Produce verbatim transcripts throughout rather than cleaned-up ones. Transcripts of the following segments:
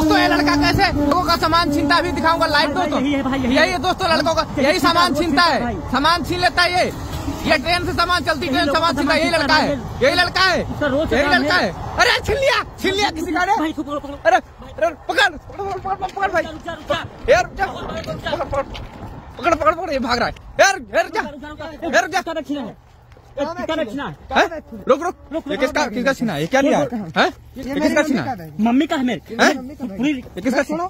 दोस्तों ये लड़का कैसे लोगों का सामान छीनता अभी दिखाऊंगा लाइव दोस्तों। यही है दोस्तों लड़कों का, यही सामान छीनता है, सामान छीन लेता है ये ये ट्रेन से सामान चलती ट्रेन सामान छीनता है, यही लड़का है, यही लड़का है, यही लड़का है। अरे छीन लिया छीन लिया किसी का। अरे अरे पकड़ पकड़ पकड़ भाई यार, पकड़ पकड़ पकड़ ये भाग रहा है यार यार जा यार जा। रुक रुक रुक, ये किसका किसका छीना है? ये क्या लिया है? ये किसका छीना है? मम्मी का है मेरे। किसका छीना?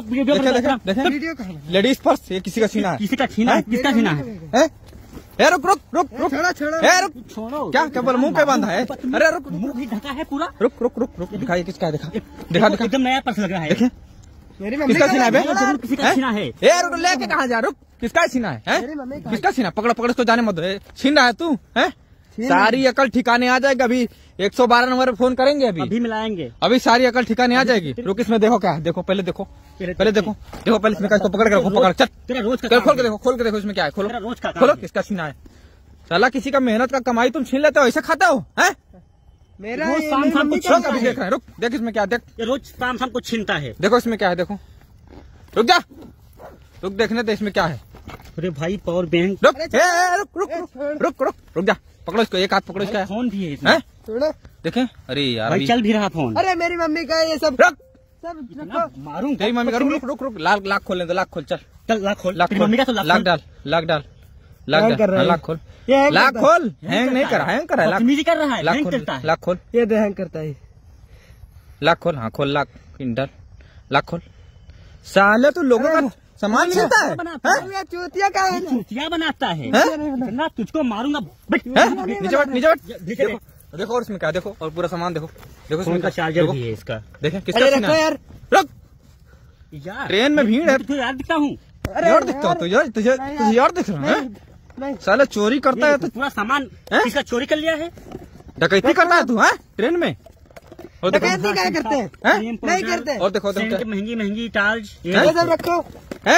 लेडीज पर्स ये किसी का छीना है? किसी का छीना है? किसका छीना है? ए रुक रुक रुक रुक ए रुक छोड़ो, क्या क्या बोल मुंह पे बांधा है? अरे रुक मुंह भी ढका है पूरा। रुक रुक रुक रुक दिखाइए किसका है, दिखा दिखा दिखा एकदम नया पर्स लग रहा है। देखे किसका छीना है? किसी का छीना है। ए रुक लेके कहाँ जा? रुक किसका छीना है? किसका छीना? पकड़ पकड़ इसको, जाने मत दो। छीन रहा है तू है? सारी अकल ठिकाने आ जाएगी। अभी एक सौ बारह नंबर फोन करेंगे, अभी अभी मिलाएंगे, अभी सारी अकल ठिकाने आ जाएगी। रुक इसमें देखो क्या है, देखो पहले देखो पहले देखो देखो पहले इसमें इसको पकड़ के रखो, पकड़ चल तेरा रोज खोल के देखो खोल के देखो इसमें क्या है। खोलो रोज का खोलो किसका छीना है? साला किसी का मेहनत का कमाई तुम छीन लेते हो, ऐसे खाता हो हैं? मेरा रोज शाम शाम को रुक अभी देख रहे हैं, रुक देख इसमें क्या, देख ये रोज शाम शाम को छीनता है। देखो इसमें क्या है, देखो रुक जा रुक देखने दे इसमें क्या है। अरे भाई पावर बैंक। रुक ए, ए, रुक रुक रुक रुक रुक रुक जा, पकड़ो इसको, एक हाथ पकड़ो इसका। फोन भी है इसमें, देखें। अरे यार भाई चल भी रहा फोन। अरे मेरी मम्मी का ये सब रुक सब मारूं तेरी मम्मी का। रुक रुक रुक लाख लाख खोलने दो, लाख खोल चल चल लाख खोल। लाख मम्मी का तो लाख डाल लाख डाल लाख डाल लाख खोल लाख खोल। हैंग नहीं करा, हैंग करा लाख कर रहा है, लाख हैंग खोल करता है। लाख खोल, ये तो हैंग करता है। लाख खोल, हाँ खोल लाख डाल लाख खोल। साले तू लोगों का सामान छीनता है, चूतिया का है, चूतिया बनाता है ना, तुझको मारूंगा। नीचे बैठ नीचे बैठ। देखो देखो और इसमें क्या, देखो और पूरा सामान देखो देखो फोन का चार्जर भी है इसका। देखें किसका छीना है? रुक यार ट्रेन में भीड़ है, तुझे यार दिखता हूँ यार दिखता हो तुझे तुझे तुझे यार दिख रहा है? साला चोरी करता है तो पूरा सामान इसका चोरी कर लिया है। डकैती करता है तू है ट्रेन में? और देखो डकैती क्या करते हैं? नहीं करते। और देखो देखो महंगी महंगी टार्च ये सब रखो है।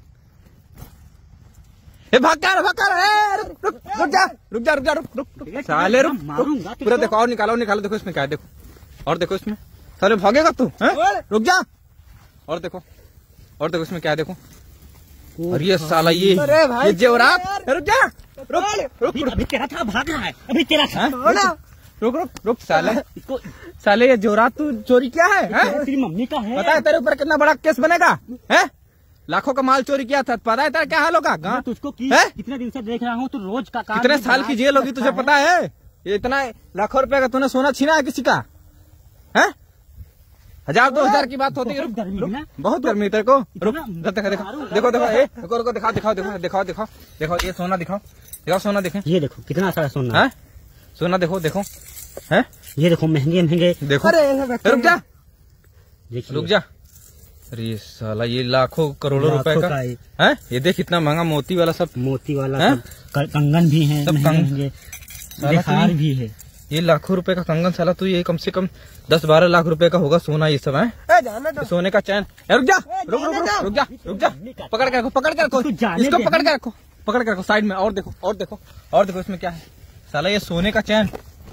ए भाग क्या भाग क्या, रुक रुक रुक जा रुक जा रुक जा रुक रुक साले रुक मारूंगा पूरा देखो और निकालो निकालो। देखो इसमें क्या है, देखो और देखो इसमें। साले भागेगा तू हैं? रुक जा और देखो और देखो इसमें क्या है, देखो। और ये साला ये ये जेवरात। रुक जा रुक रुक अभी तेरा था, भाग रहा है अभी तेरा था। रुक रुक रुक साले साले ये जेवरात तू चोरी किया है? तेरी मम्मी का है। पता है तेरे ऊपर कितना बड़ा केस बनेगा है? लाखों का माल चोरी किया था, पता है तेरा क्या हाल होगा? मैं तुझको कितने दिन से देख रहा हूँ, तू रोज का काम। कितने साल की जेल होगी तुझे पता है? ये इतना लाखों रुपए का तूने सोना छीना है किसी का है? हजार दो हजार की बात होती है। बहुत गर्मी तेरे को। रुक देखो देखो देखो ए देखो रुको दिखाओ दिखाओ दिखाओ दिखाओ दिखाओ देखो ये सोना दिखाओ दिखाओ सोना दिखे। ये देखो कितना सारा सोना है, सोना देखो देखो है। ये देखो महंगे महंगे देखो। रुक जा रुक जा। अरे साला ये लाखों करोड़ों रुपए का है। ये देख कितना महंगा मोती वाला, सब मोती वाला कंगन भी है, सब कंगन भी है। ये लाखों रुपए का कंगन साला तू ये कम से कम दस बारह लाख रुपए का होगा सोना ये सब है। सोने का चैन। रुक जा रुक रुक रुक जा रुक जा पकड़ के रखो पकड़ के रखो इसको पकड़ के रखो पकड़ के रखो साइड में। और देखो और देखो और देखो इसमें क्या है। साला ये सोने का चैन,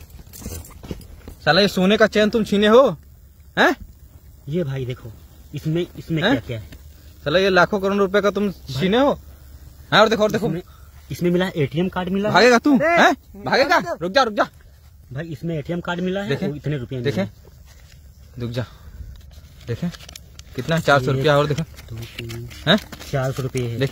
साला ये सोने का चैन तुम छीने हो हैं? ये भाई देखो इसमें इसमें क्या क्या है। साला ये लाखों करोड़ रुपए का तुम छीने हो। और देखो और देखो इसमें मिला एटीएम कार्ड मिला। भागेगा तू हैं? भागेगा? रुक जा रुक जा भाई, इसमें एटीएम कार्ड मिला है। वो इतने रुपए देखें, रुक जा देखें कितना, चार सौ रुपया। और देखें हैं चार सौ रुपये है। देखें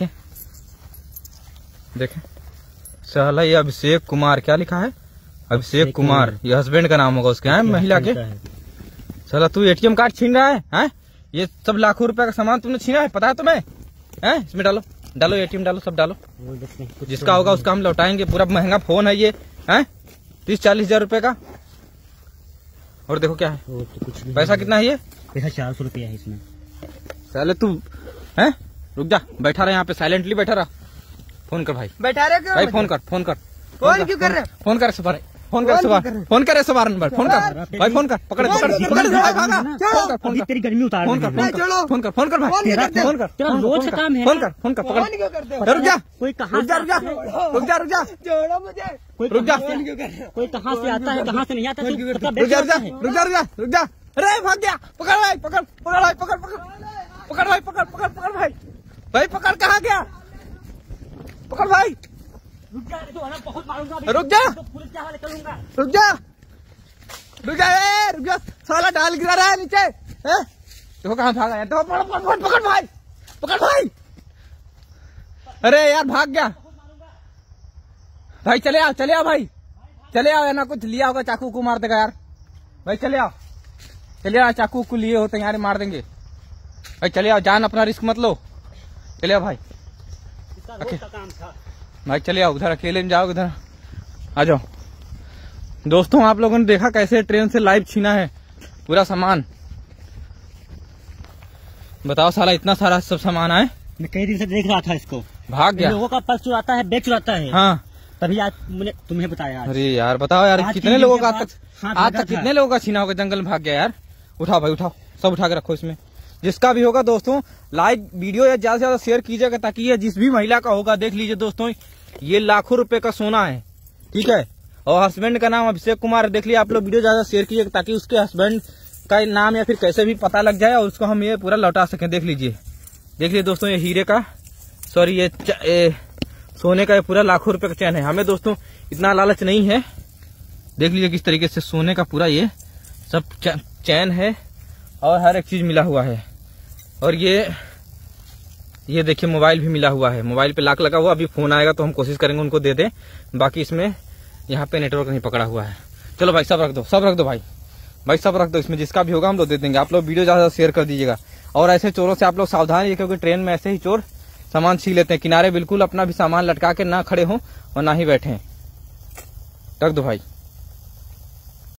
देखें साला ये अभिषेक कुमार, क्या लिखा है? अभिषेक कुमार, ये हस्बैंड का नाम होगा उसके हैं महिला के। साला तू एटीएम कार्ड छीन रहा है हैं? ये सब लाखों रुपए का सामान तुमने छीना है, पता है तुम्हें हैं? इसमें डालो डालो एटीएम डालो, सब डालो, जिसका होगा उसका हम लौटाएंगे। पूरा महंगा फोन है ये हैं, तीस चालीस हजार रुपए का। और देखो क्या है, तो कुछ पैसा कितना है ये? पैसा चार सौ रुपया है इसमें। साले तू हैं, रुक जा, बैठा रहा यहाँ पे, साइलेंटली बैठा रहा। फोन कर भाई, बैठा रहे क्यों भाई? फोन कर फोन कर फोन क्यों कर रहे? फोन कर सुबह, फोन कर सुबह, फोन करे सुबह नंबर, फोन कर भाई, फोन कर, पकड़ पकड़ पकड़ भाई, भागा, फोन कर फोन कर, तेरी गर्मी उतार, फोन कर फोन कर फोन कर फोन कर भाई, फोन कर, तेरा रोज का काम है। फोन कर फोन कर, पकड़, रुक जा, कोई कहाँ रुक जा रुक जा रुक जा रुक जा छोड़ो मुझे, रुक जा, कोई कहाँ से आता है कहाँ से नहीं आता, रुक जा रुक जा रुक जा रुक जा, अरे भाग गया, पकड़ भाई, पकड़ पकड़ भाई, पकड़ रुक जा रुक जा ए, रुक जा, साला डाल गिरा रहा है नीचे। हैं? देखो कहाँ भागा यार, देखो पकड़ पकड़ पकड़ भाई, पकड़ भाई। अरे यार भाग गया भाई, चले आओ चले आओ भाई, चले आओ, ना कुछ लिया होगा चाकू को मार देगा यार भाई, चले आओ चले आओ, चाकू को लिए होते यार मार देंगे भाई, चले आओ, जान अपना रिस्क मत लो, चले आओ भाई भाई, चले आओ उधर, अकेले में जाओ उधर आ जाओ। दोस्तों आप लोगों ने देखा कैसे ट्रेन से लाइव छीना है पूरा सामान। बताओ साला इतना सारा सब सामान आए, मैं कई दिन से देख रहा था इसको, भाग गया। लोगों का पर्स चुराता है, बैग चुराता है। हाँ तभी आज मैंने तुम्हें बताया आज। अरे यार बताओ यार, आज कितने तीन लोगों दिन का के आज तक बाद आज हाथ तक कितने लोगों का छीना होगा, जंगल में भाग गया यार। उठाओ भाई उठाओ, सब उठा के रखो इसमें, जिसका भी होगा दोस्तों लाइव वीडियो या ज्यादा से ज्यादा शेयर कीजिएगा, ताकि ये जिस भी महिला का होगा, देख लीजिए दोस्तों ये लाखों रुपए का सोना है, ठीक है। और हस्बैंड का नाम अभिषेक कुमार है, देख लिया आप लोग, वीडियो ज्यादा शेयर कीजिएगा ताकि उसके हस्बैंड का नाम या फिर कैसे भी पता लग जाए और उसको हम ये पूरा लौटा सकें। देख लीजिए देख लीजिए दोस्तों, ये हीरे का सॉरी ये, ये सोने का ये पूरा लाखों रुपए का चैन है। हमें दोस्तों इतना लालच नहीं है, देख लीजिए किस तरीके से सोने का पूरा ये सब चैन है और हर एक चीज मिला हुआ है। और ये ये देखिए मोबाइल भी मिला हुआ है, मोबाइल पे लॉक लगा हुआ, अभी फोन आएगा तो हम कोशिश करेंगे उनको दे दें, बाकी इसमें यहाँ पे नेटवर्क नहीं पकड़ा हुआ है। चलो भाई सब रख दो, सब रख दो भाई भाई सब रख दो, इसमें जिसका भी होगा हम लोग दे देंगे। आप लोग वीडियो ज्यादा शेयर कर दीजिएगा और ऐसे चोरों से आप लोग सावधान रहिए, क्योंकि ट्रेन में ऐसे ही चोर सामान छीन लेते हैं। किनारे बिल्कुल अपना भी सामान लटका के ना खड़े हों और ना ही बैठे। रख दो भाई।